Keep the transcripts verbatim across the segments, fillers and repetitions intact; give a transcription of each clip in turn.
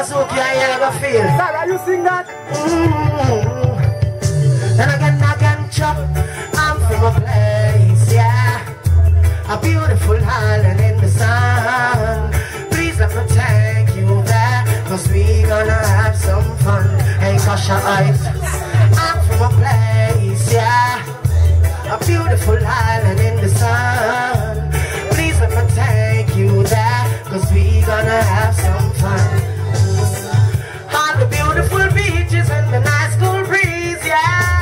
Bazooka, you ever feel? Sarah, you sing that? Mm-hmm. And again, again, chop. I'm from a place, yeah, a beautiful island in the sun. Please let me take you there, cause we gonna have some fun. Hey, Kasha, I'm from a place, yeah, a beautiful island in the sun. Please let me take you there, cause we gonna have some fun. On the beautiful beaches and the nice cool breeze, yeah.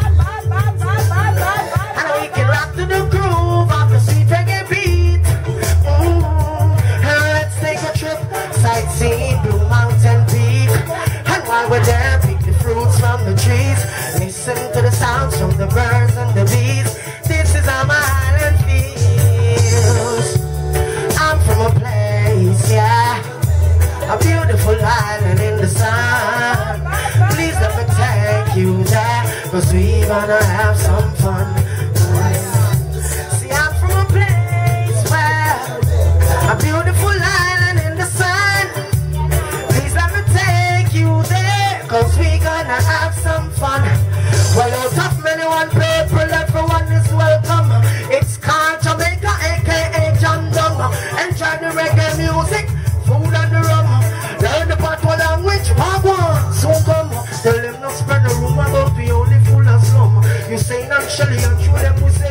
And we can rock to the groove of the sweet reggae beat. Mm-hmm. Let's take a trip, sightseeing Blue Mountain Peak. And while we're there, pick the fruits from the trees. Listen to the sounds from the birds and the bees. This is how my island feels. I'm from a place, yeah, a beautiful island in the sun. Please let me take you there, cause we gonna have some fun. See, I'm from a place where a beautiful island in the sun. Please let me take you there, cause we gonna have some fun. Well, out of many one people, everyone is welcome. It's called Jamaica, aka John Dung. Enjoy the reggae music, food and the rum. Learn the patois language, Wagwan. So come, tell them not spread the rumor about we only full of slum. You say naturally and show them we say